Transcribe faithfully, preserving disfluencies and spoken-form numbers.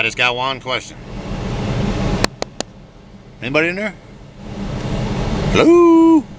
just got one question. Anybody in there? Hello?